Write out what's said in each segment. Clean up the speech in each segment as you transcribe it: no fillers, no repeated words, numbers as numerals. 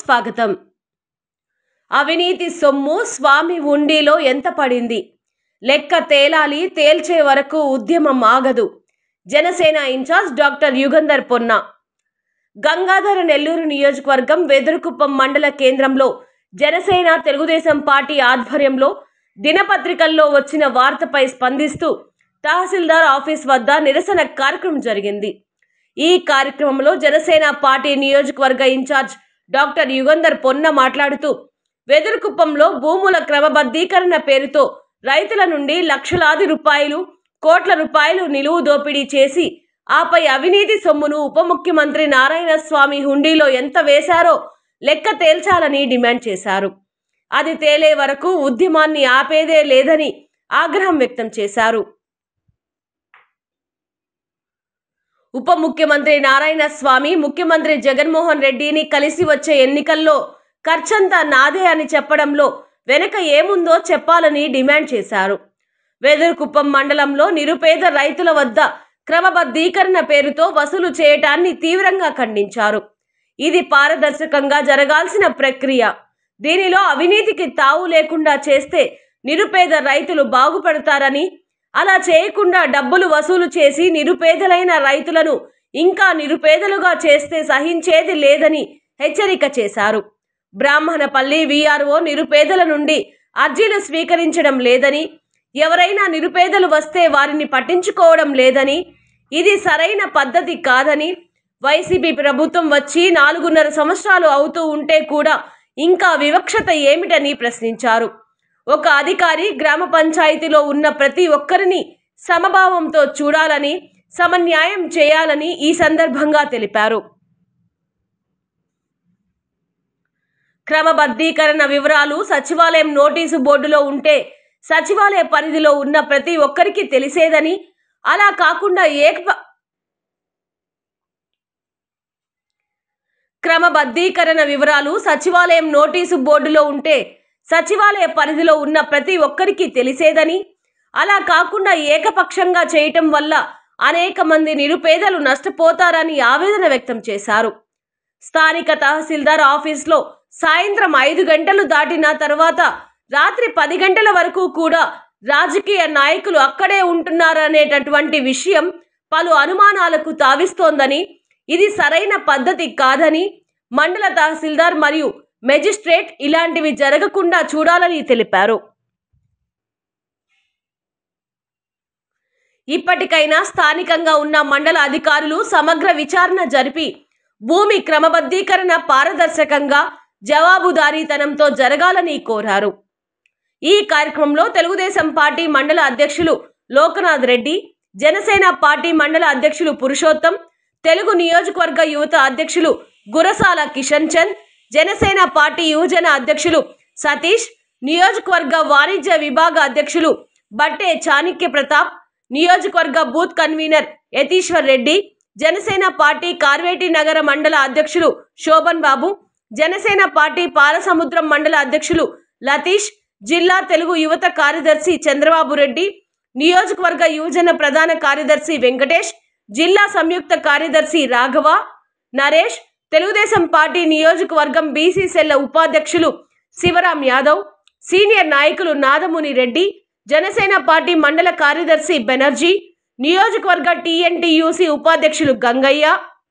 స్వాగతం. అవినీతి సొమ్ము స్వామి హుండీలో ఎంత పడింది? లెక్క తేలాలి, తేల్చే వరకు ఉద్యమం ఆగదు. జనసేన ఇన్ఛార్జ్ డాక్టర్ యుగంధర్ పొన్న. గంగాధర నెల్లూరు నియోజకవర్గం వెదురుకుప్పం మండల కేంద్రంలో జనసేన తెలుగుదేశం పార్టీ ఆధ్వర్యంలో దినపత్రికల్లో వచ్చిన వార్తపై స్పందిస్తూ తహసీల్దార్ ఆఫీస్ వద్ద నిరసన కార్యక్రమం జరిగింది. ఈ కార్యక్రమంలో జనసేన పార్టీ నియోజకవర్గ ఇన్ఛార్జ్ డాక్టర్ యుగంధర్ పొన్న మాట్లాడుతూ, వెదురుకుప్పంలో భూముల క్రమబద్ధీకరణ పేరుతో రైతుల నుండి లక్షలాది రూపాయలు, కోట్ల రూపాయలు నిలువు దోపిడీ చేసి ఆపై అవినీతి సొమ్మును ఉప ముఖ్యమంత్రి నారాయణ స్వామి హుండీలో ఎంత వేశారో లెక్క తేల్చాలని డిమాండ్ చేశారు. అది తేలే వరకు ఉద్యమాన్ని ఆపేదే లేదని ఆగ్రహం వ్యక్తం చేశారు. ఉప ముఖ్యమంత్రి నారాయణ స్వామి ముఖ్యమంత్రి జగన్మోహన్ రెడ్డిని కలిసి వచ్చే ఎన్నికల్లో ఖర్చంతా నాదే అని చెప్పడంలో వెనక ఏముందో చెప్పాలని డిమాండ్ చేశారు. వెదురుకుప్పం మండలంలో నిరుపేద రైతుల వద్ద క్రమబద్ధీకరణ పేరుతో వసూలు చేయటాన్ని తీవ్రంగా ఖండించారు. ఇది పారదర్శకంగా జరగాల్సిన ప్రక్రియ. దీనిలో అవినీతికి తావు లేకుండా చేస్తే నిరుపేద రైతులు బాగుపడతారని, అలా చేయకుండా డబ్బులు వసూలు చేసి నిరుపేదలైన రైతులను ఇంకా నిరుపేదలుగా చేస్తే సహించేది లేదని హెచ్చరిక చేశారు. బ్రాహ్మణపల్లి వీఆర్ఓ నిరుపేదల నుండి అర్జీలు స్వీకరించడం లేదని, ఎవరైనా నిరుపేదలు వస్తే వారిని పట్టించుకోవడం లేదని, ఇది సరైన పద్ధతి కాదని, వైసీపీ ప్రభుత్వం వచ్చి 4.5 సంవత్సరాలు అవుతూ ఉంటే కూడా ఇంకా వివక్షత ఏమిటని ప్రశ్నించారు. ఒక అధికారి గ్రామ పంచాయతీలో ఉన్న ప్రతి ఒక్కరిని సమభావంతో చూడాలని, సమన్యాయం చేయాలని ఈ సందర్భంగా తెలిపారు. క్రమబద్ధీకరణ వివరాలు సచివాలయం నోటీసు బోర్డులో ఉంటే సచివాలయ పరిధిలో ఉన్న ప్రతి ఒక్కరికి తెలిసేదని, అలా కాకుండా క్రమబద్ధీకరణ వివరాలు సచివాలయం నోటీసు బోర్డులో ఉంటే సచివాలయ పరిధిలో ఉన్న ప్రతి ఒక్కరికి తెలిసేదని, అలా కాకుండా ఏకపక్షంగా చేయటం వల్ల అనేక మంది నిరుపేదలు నష్టపోతారని ఆవేదన వ్యక్తం చేశారు. స్థానిక తహసీల్దార్ ఆఫీస్లో సాయంత్రం 5 గంటలు దాటిన తర్వాత రాత్రి 10 గంటల వరకు కూడా రాజకీయ నాయకులు అక్కడే ఉంటున్నారనేటటువంటి విషయం పలు అనుమానాలకు తావిస్తోందని, ఇది సరైన పద్ధతి కాదని మండల తహసీల్దార్ మరియు మెజిస్ట్రేట్ ఇలాంటివి జరగకుండా చూడాలని తెలిపారు. ఇప్పటికైనా స్థానికంగా ఉన్న మండల అధికారులు సమగ్ర విచారణ జరిపి భూమి క్రమబద్ధీకరణ పారదర్శకంగా జవాబుదారీతనంతో జరగాలని కోరారు. ఈ కార్యక్రమంలో తెలుగుదేశం పార్టీ మండల అధ్యక్షులు లోకనాథ్ రెడ్డి, జనసేన పార్టీ మండల అధ్యక్షులు పురుషోత్తం, తెలుగు నియోజకవర్గ యువత అధ్యక్షులు గురసాల కిషన్ చంద్, జనసేన పార్టీ యువజన అధ్యక్షులు సతీష్, నియోజకవర్గ వాణిజ్య విభాగ అధ్యక్షులు బట్టే చాణిక్య ప్రతాప్, నియోజకవర్గ booth convener Yatishwar Reddy, Janasena party Karvetinagar మండల అధ్యక్షులు శోభన్ బాబు, జనసేన పార్టీ పాలసముద్రం మండల అధ్యక్షులు లతీష్, జిల్లా తెలుగు యువత కార్యదర్శి చంద్రబాబు రెడ్డి, నియోజకవర్గ యువజన ప్రధాన కార్యదర్శి వెంకటేష్, జిల్లా సంయుక్త కార్యదర్శి రాఘవ, నరేష్, తెలుగుదేశం పార్టీ నియోజకవర్గం బీసీ సెల్ల ఉపాధ్యక్షులు శివరాం యాదవ్, సీనియర్ నాయకులు నాదముని రెడ్డి, జనసేన పార్టీ మండల కార్యదర్శి బెనర్జీ, నియోజకవర్గ టీఎన్టీయూసీ ఉపాధ్యక్షులు గంగయ్య,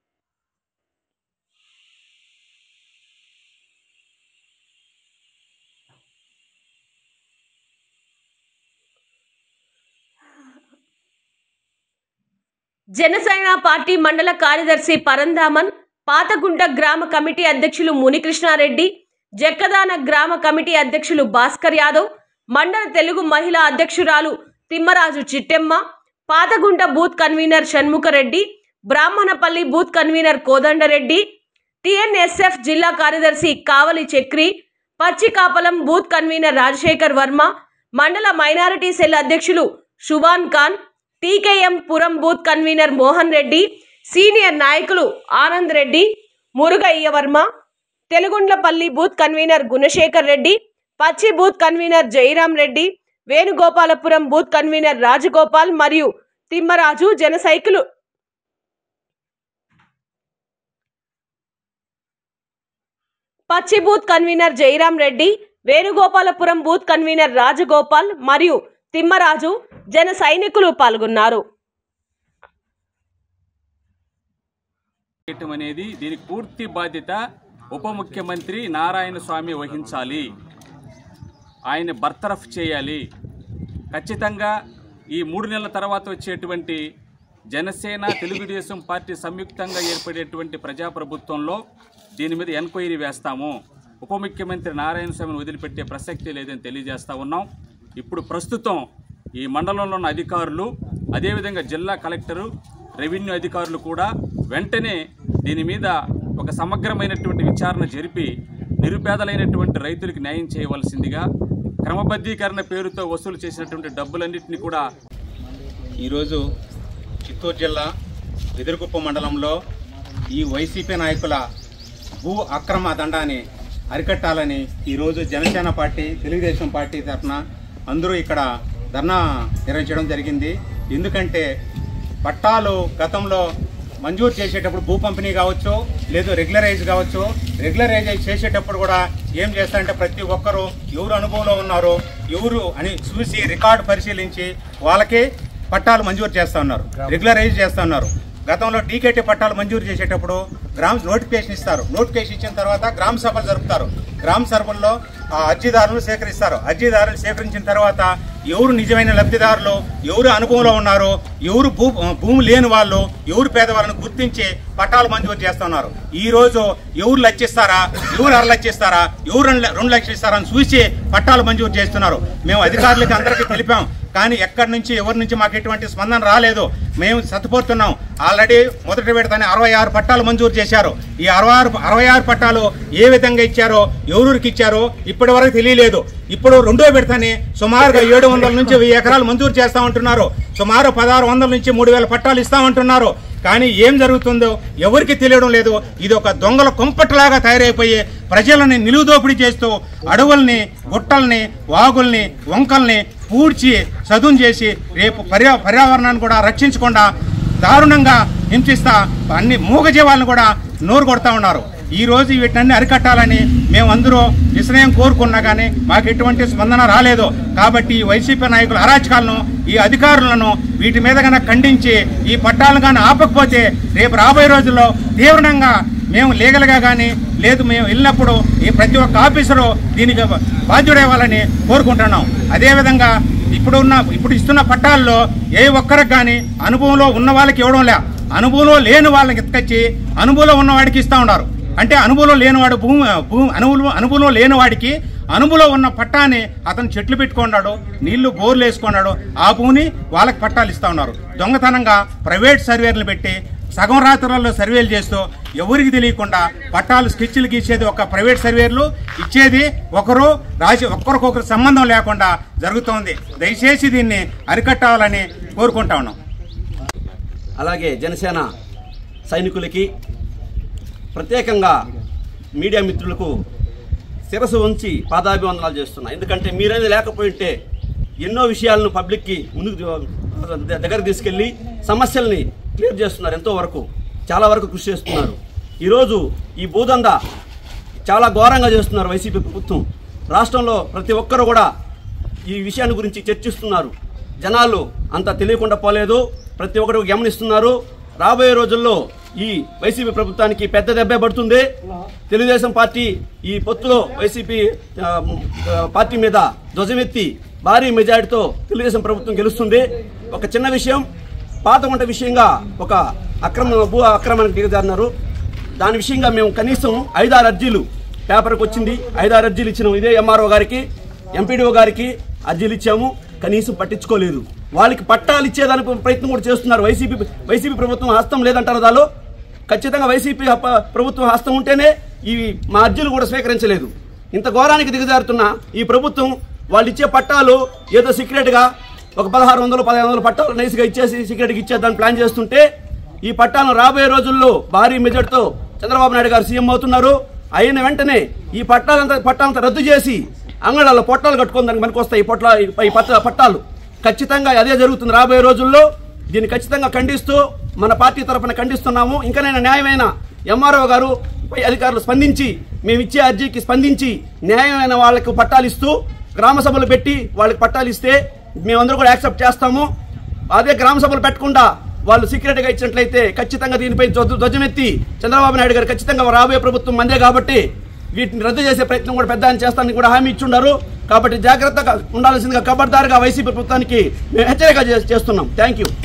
జనసేన పార్టీ మండల కార్యదర్శి పరంధామన్, పాతగుంట గ్రామ కమిటీ అధ్యక్షులు మునికృష్ణారెడ్డి, జక్కదాన గ్రామ కమిటీ అధ్యక్షులు భాస్కర్ యాదవ్, మండల తెలుగు మహిళా అధ్యక్షురాలు Timmaraju Chittemma, Pathagunta booth convener Shanmukha Reddy, Brahmanapalli booth convener Kodanda Reddy, TNSF జిల్లా కార్యదర్శి కావలి చక్రి, పచ్చికాపలం బూత్ కన్వీనర్ రాజశేఖర్ వర్మ, మండల మైనారిటీ సెల్ అధ్యక్షులు Shuban Khan, TKM Puram booth convener Mohan Reddy, senior నాయకులు Anand Reddy, Murugaiah Varma, Telugundlapalli booth convener Gunasekhar Reddy, Pachi booth convener Jayaram Reddy, Venugopalapuram booth convener Rajagopal మరియు Timmaraju Pachi booth convener Jayaram Reddy, Venugopalapuram booth convener Rajagopal మరియు తిమ్మరాజు, జన సైనికులు పాల్గొన్నారు. అనేది దీనికి పూర్తి బాధ్యత ఉప ముఖ్యమంత్రి నారాయణ స్వామి వహించాలి. ఆయన బర్తరఫ్ చేయాలి. ఖచ్చితంగా ఈ 3 నెలల తర్వాత వచ్చేటువంటి జనసేన తెలుగుదేశం పార్టీ సంయుక్తంగా ఏర్పడేటువంటి ప్రజాప్రభుత్వంలో దీని మీద ఎంక్వైరీ వేస్తాము. ఉప ముఖ్యమంత్రి నారాయణ స్వామిని వదిలిపెట్టే ప్రసక్తి లేదని తెలియజేస్తూ ఉన్నాం. ఇప్పుడు ప్రస్తుతం ఈ మండలంలో ఉన్న అధికారులు, అదేవిధంగా జిల్లా కలెక్టరు, రెవెన్యూ అధికారులు కూడా వెంటనే దీని మీద ఒక సమగ్రమైనటువంటి విచారణ జరిపి నిరుపేదలైనటువంటి రైతులకు న్యాయం చేయవలసిందిగా, క్రమబద్ధీకరణ పేరుతో వసూలు చేసినటువంటి డబ్బులన్నింటినీ కూడా ఈరోజు చిత్తూరు జిల్లా వెదురుగుప్ప మండలంలో ఈ వైసీపీ నాయకుల భూ అక్రమ దండాన్ని అరికట్టాలని ఈరోజు జనసేన పార్టీ, తెలుగుదేశం పార్టీ తరఫున అందరూ ఇక్కడ ధర్నా నిర్వహించడం జరిగింది. ఎందుకంటే పట్టాలు గతంలో మంజూరు చేసేటప్పుడు భూ పంపిణీ కావచ్చు, లేదు రెగ్యులరైజ్ కావచ్చు, రెగ్యులరైజ్ చేసేటప్పుడు కూడా ఏం చేస్తారంటే ప్రతి ఒక్కరూ ఎవరు అనుభవంలో ఉన్నారో ఎవరు అని చూసి రికార్డు పరిశీలించి వాళ్ళకే పట్టాలు మంజూరు చేస్తూ ఉన్నారు, రెగ్యులరైజ్ చేస్తూ ఉన్నారు. గతంలో టీకేటీ పట్టాలు మంజూరు చేసేటప్పుడు నోటిఫికేషన్ ఇస్తారు. నోటిఫికేషన్ ఇచ్చిన తర్వాత గ్రామ సభలు జరుపుతారు. గ్రామ సభల్లో అర్జీదారులు సేకరిస్తారు. అర్జీదారులు సేకరించిన తర్వాత ఎవరు నిజమైన లబ్ధిదారులు, ఎవరు అనుభవంలో ఉన్నారో, ఎవరు భూమి లేని వాళ్ళు, ఎవరు పేదవాళ్ళని గుర్తించి పట్టాలు మంజూరు చేస్తున్నారు. ఈ రోజు ఎవరు లక్షిస్తారా, ఎవరు 1.5 లక్షలు ఇస్తారా, ఎవరు 2 లక్షలు ఇస్తారా అని చూసి పట్టాలు మంజూరు చేస్తున్నారు. మేము అధికారులకి అందరికీ తెలిపాం, కానీ ఎక్కడి నుంచి ఎవరి నుంచి మాకు ఎటువంటి స్పందన రాలేదు. మేము సతపోతున్నాం. ఆల్రెడీ మొదటి విడతనే 66 పట్టాలు మంజూరు చేశారు. ఈ 66 పట్టాలు ఏ విధంగా ఇచ్చారో, ఎవరికి ఇచ్చారో ఇప్పటి వరకు తెలియలేదు. ఇప్పుడు 2వ విడతని సుమారుగా 700 నుంచి 1000 ఎకరాలు మంజూరు చేస్తామంటున్నారు. సుమారు 1600 నుంచి 3000 పట్టాలు ఇస్తామంటున్నారు. కానీ ఏం జరుగుతుందో ఎవరికి తెలియడం లేదు. ఇది ఒక దొంగల కొంపట్లాగా తయారైపోయి ప్రజలని నిలువుదోపిడీ చేస్తూ అడవుల్ని, గుట్టల్ని, వాగుల్ని, వంకల్ని పూడ్చి చదును చేసి రేపు పర్యావరణాన్ని కూడా రక్షించకుండా దారుణంగా హింసిస్తా అన్ని మూగజీవాలను కూడా నోరు కొడతా ఉన్నారు. ఈ రోజు వీటిని అరికట్టాలని మేమందరూ విశ్రయం కోరుకున్నా కానీ మాకు ఎటువంటి స్పందన రాలేదు. కాబట్టి ఈ వైసీపీ నాయకుల అరాచకాలను, ఈ అధికారులను వీటి మీద కన్నా ఖండించి ఈ పట్టాలను కానీ ఆపకపోతే రేపు రాబోయే రోజుల్లో తీవ్రంగా మేము లీగల్గా కానీ లేదు మేము వెళ్ళినప్పుడు ఈ ప్రతి ఒక్క ఆఫీసరు దీనికి బాధ్యుడేవాలని కోరుకుంటున్నాం. అదేవిధంగా ఇప్పుడు ఇస్తున్న పట్టాల్లో ఏ ఒక్కరికి కానీ అనుభవంలో ఉన్న వాళ్ళకి ఇవ్వడం లే, అనుభవంలో లేని వాళ్ళకి ఎత్తుకొచ్చి అనుభవంలో ఉన్నవాడికి ఇస్తూ ఉన్నారు. అంటే అనుభవంలో లేనివాడు అనుభవంలో లేనివాడికి అనుభవంలో ఉన్న పట్టాన్ని అతను చెట్లు పెట్టుకున్నాడు, నీళ్లు బోర్లు వేసుకున్నాడు, ఆ భూమిని వాళ్ళకి పట్టాలు ఇస్తూ ఉన్నారు. దొంగతనంగా ప్రైవేట్ సర్వేర్లు పెట్టి సగం రాత్రులలో సర్వేలు చేస్తూ ఎవరికి తెలియకుండా పట్టాలు స్కెచ్లు గీసేది ఒక ప్రైవేట్ సర్వేర్లు, ఇచ్చేది ఒకరు, రాసి ఒక్కరికొకరు సంబంధం లేకుండా జరుగుతోంది. దయచేసి దీన్ని అరికట్టాలని కోరుకుంటా ఉన్నాం. అలాగే జనసేన సైనికులకి, ప్రత్యేకంగా మీడియా మిత్రులకు శిరసు ఉంచి పాదాభివందనాలు చేస్తున్నా. ఎందుకంటే మీరేది లేకపోయింటే ఎన్నో విషయాలను పబ్లిక్కి ముందుకు దగ్గర తీసుకెళ్లి సమస్యల్ని క్లియర్ చేస్తున్నారు. ఎంతో వరకు చాలా వరకు కృషి చేస్తున్నారు. ఈరోజు ఈ భూదందా చాలా ఘోరంగా చేస్తున్నారు వైసీపీ ప్రభుత్వం. రాష్ట్రంలో ప్రతి ఒక్కరు కూడా ఈ విషయాన్ని గురించి చర్చిస్తున్నారు. జనాలు అంత తెలియకుండా పోలేదు, ప్రతి ఒక్కరు గమనిస్తున్నారు. రాబోయే రోజుల్లో ఈ వైసీపీ ప్రభుత్వానికి పెద్ద దెబ్బే పడుతుంది. తెలుగుదేశం పార్టీ ఈ పొత్తులో వైసీపీ పార్టీ మీద ధ్వజమెత్తి భారీ మెజారిటీతో తెలుగుదేశం ప్రభుత్వం గెలుస్తుంది. ఒక చిన్న విషయం, పాతగుంట విషయంగా ఒక భూ అక్రమానికి దిగజారినారు. దాని విషయంగా మేము కనీసం 5-6 అర్జీలు పేపర్కి వచ్చింది. 5-6 అర్జీలు ఇచ్చినాం. ఇదే ఎంఆర్ఓ గారికి, ఎంపీడీఓ గారికి అర్జీలు ఇచ్చాము. కనీసం పట్టించుకోలేదు. వాళ్ళకి పట్టాలు ఇచ్చేదానికి ప్రయత్నం కూడా చేస్తున్నారు. వైసీపీ ప్రభుత్వం హస్తం లేదంటారు. దానిలో ఖచ్చితంగా వైసీపీ ప్రభుత్వం హస్తం ఉంటేనే ఈ మా అర్జీలు కూడా స్వీకరించలేదు. ఇంత ఘోరానికి దిగజారుతున్న ఈ ప్రభుత్వం వాళ్ళు ఇచ్చే పట్టాలు ఏదో సీక్రెట్గా ఒక 1600-1500 పట్టాలు నైస్గా ఇచ్చేసి సీక్రెట్గా ఇచ్చేదాన్ని ప్లాన్ చేస్తుంటే ఈ పట్టాలను రాబోయే రోజుల్లో భారీ మెజార్టీతో చంద్రబాబు నాయుడు గారు సీఎం అవుతున్నారు. అయిన వెంటనే ఈ పట్టాలంతా రద్దు చేసి అంగళాల్లో పొట్టాలు కట్టుకుని దానికి మనకు వస్తాయి ఈ పట్టాలు. ఖచ్చితంగా అదే జరుగుతుంది రాబోయే రోజుల్లో. దీన్ని ఖచ్చితంగా ఖండిస్తూ మన పార్టీ తరఫున ఖండిస్తున్నాము. ఇంకనైనా న్యాయమైన ఎంఆర్ఓ గారు పై అధికారులు స్పందించి మేము ఇచ్చే అర్జీకి స్పందించి న్యాయమైన వాళ్లకు పట్టాలు ఇస్తూ గ్రామ సభలు పెట్టి వాళ్ళకి పట్టాలు ఇస్తే మేమందరూ కూడా యాక్సెప్ట్ చేస్తాము. అదే గ్రామ సభలు పెట్టకుండా వాళ్ళు సీక్రెట్గా ఇచ్చినట్లయితే ఖచ్చితంగా దీనిపై ధ్వజమెత్తి చంద్రబాబు నాయుడు గారు ఖచ్చితంగా రాబోయే ప్రభుత్వం మందే కాబట్టి వీటిని రద్దు చేసే ప్రయత్నం కూడా పెద్ద చేస్తానని కూడా హామీ ఇచ్చున్నారు. కాబట్టి జాగ్రత్తగా ఉండాల్సిందిగా ఖబర్దారుగా వైసీపీ ప్రభుత్వానికి మేము హెచ్చరిక చేస్తున్నాం. Thank you.